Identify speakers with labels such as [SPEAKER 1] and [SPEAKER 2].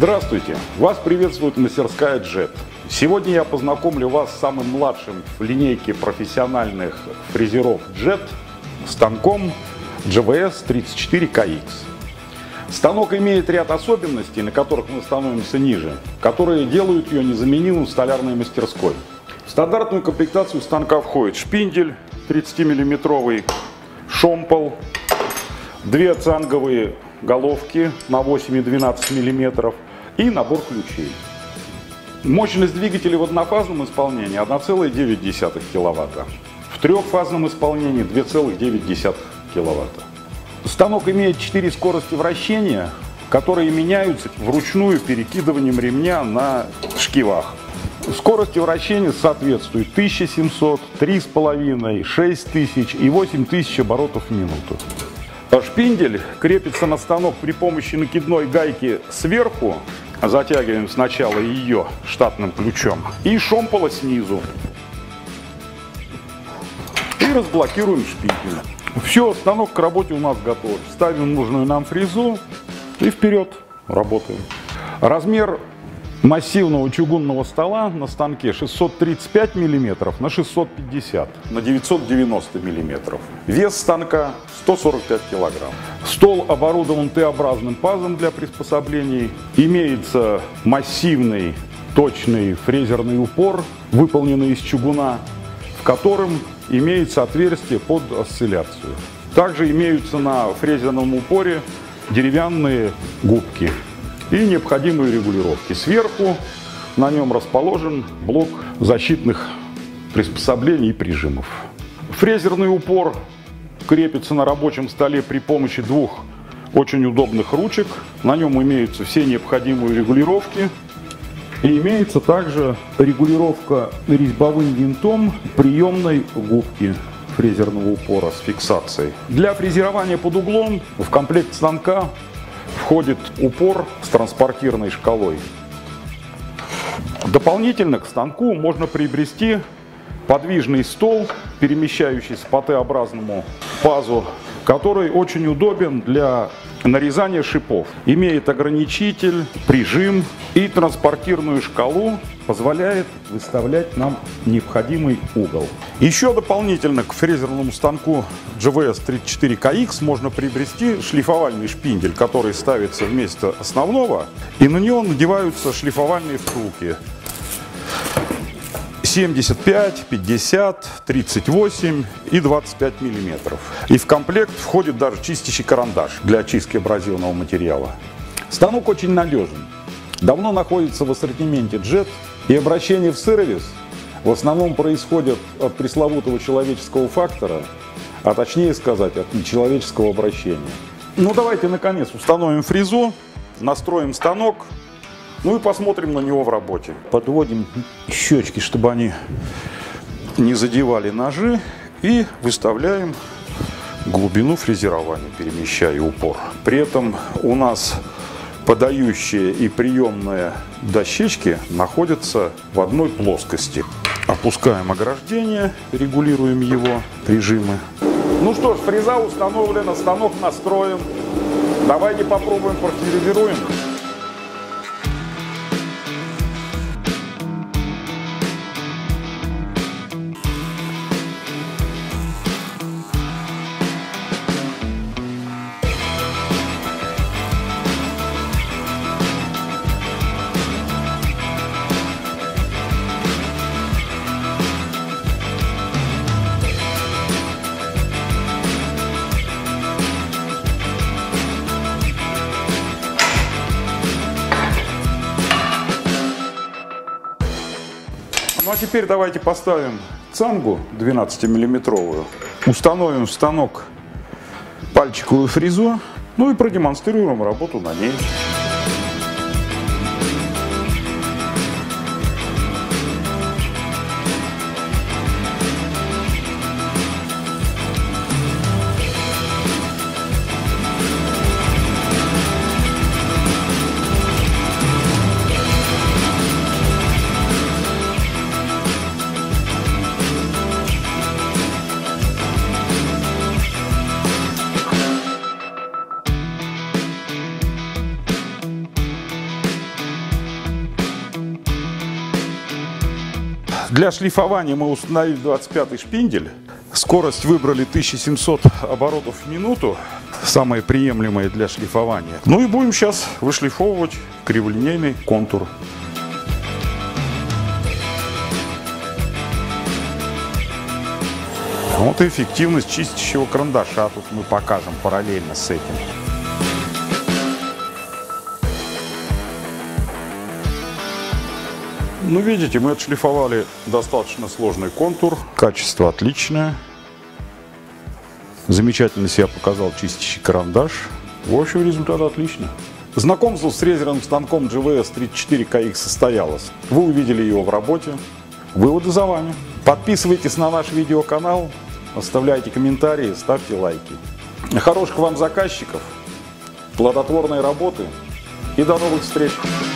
[SPEAKER 1] Здравствуйте! Вас приветствует мастерская JET. Сегодня я познакомлю вас с самым младшим в линейке профессиональных фрезеров JET станком GVS 34KX. Станок имеет ряд особенностей, на которых мы становимся ниже, которые делают ее незаменимым в столярной мастерской. В стандартную комплектацию станка входит шпиндель 30-мм, шомпол, две цанговые головки на 8 и 12 мм и набор ключей. Мощность двигателя в однофазном исполнении 1,9 кВт, в трехфазном исполнении 2,9 кВт. Станок имеет 4 скорости вращения, которые меняются вручную перекидыванием ремня на шкивах. Скорости вращения соответствуют 1700, 3,5, 6000 и 8000 оборотов в минуту. Шпиндель крепится на станок при помощи накидной гайки сверху, затягиваем сначала ее штатным ключом, и шомпола снизу. И разблокируем шпиндель. Все, станок к работе у нас готов. Ставим нужную нам фрезу и вперед работаем. Размер массивного чугунного стола на станке 635 мм на 650 на 990 мм. Вес станка 145 кг. Стол оборудован Т-образным пазом для приспособлений. Имеется массивный точный фрезерный упор, выполненный из чугуна, в котором имеется отверстие под осцилляцию. Также имеются на фрезерном упоре деревянные губки и необходимые регулировки. Сверху на нем расположен блок защитных приспособлений и прижимов. Фрезерный упор крепится на рабочем столе при помощи двух очень удобных ручек. На нем имеются все необходимые регулировки. И имеется также регулировка резьбовым винтом приемной губки фрезерного упора с фиксацией. Для фрезерования под углом в комплект станка входит упор с транспортирной шкалой. Дополнительно к станку можно приобрести подвижный стол, перемещающийся по Т-образному пазу, который очень удобен для нарезания шипов. Имеет ограничитель, прижим и транспортирную шкалу, позволяет выставлять нам необходимый угол. Еще дополнительно к фрезерному станку GVS 34KX можно приобрести шлифовальный шпиндель, который ставится вместо основного, и на него надеваются шлифовальные втулки 75, 50, 38 и 25 мм. И в комплект входит даже чистящий карандаш для очистки абразивного материала. Станок очень надежен. Давно находится в ассортименте JET, и обращение в сервис в основном происходит от пресловутого человеческого фактора, а точнее сказать, от нечеловеческого обращения. Ну давайте наконец установим фрезу, настроим станок. Ну и посмотрим на него в работе. Подводим щечки, чтобы они не задевали ножи. И выставляем глубину фрезерования, перемещая упор. При этом у нас подающие и приемные дощечки находятся в одной плоскости. Опускаем ограждение, регулируем его режимы. Ну что ж, фреза установлена, станок настроен. Давайте попробуем профрезеруем. Ну а теперь давайте поставим цангу 12-мм, установим в станок пальчиковую фрезу, ну и продемонстрируем работу на ней. Для шлифования мы установили 25-й шпиндель. Скорость выбрали 1700 оборотов в минуту, самое приемлемое для шлифования. Ну и будем сейчас вышлифовывать криволинейный контур. Вот и эффективность чистящего карандаша. Тут мы покажем параллельно с этим. Ну, видите, мы отшлифовали достаточно сложный контур. Качество отличное. Замечательно себя показал чистящий карандаш. В общем, результат отличный. Знакомство с фрезерным станком GVS 34KX состоялось. Вы увидели его в работе. Выводы за вами. Подписывайтесь на наш видеоканал, оставляйте комментарии, ставьте лайки. Хороших вам заказчиков, плодотворной работы и до новых встреч!